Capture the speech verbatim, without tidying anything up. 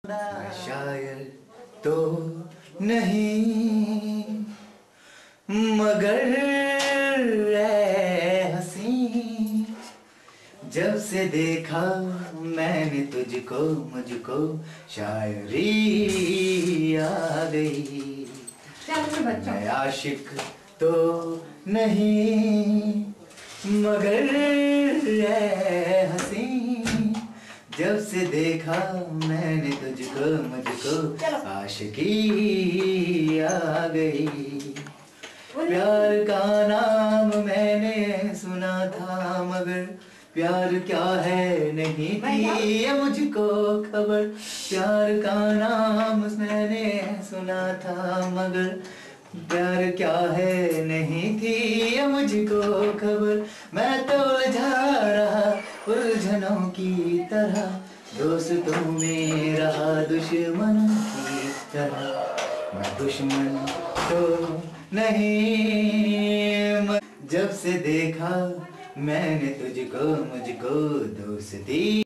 मैं शायर तो नहीं मगर ऐ हसीं, जब से देखा मैंने तुझको मुझको शायरी आ गई। मैं आशिक तो नहीं मगर ऐ हसीं, जब से देखा मैंने तुझको मुझको आशिकी आ गई। प्यार का नाम मैंने सुना था मगर प्यार क्या है नहीं थी ये मुझको खबर। प्यार का नाम मैंने सुना था मगर प्यार क्या है नहीं थी ये मुझको खबर। मैं तो उलझा रहा उलझनों की तरह, दोस्तों में रहा दुश्मनों की तरह। मैं दुश्मन तो नहीं जब से देखा मैंने तुझको मुझको दोस्ती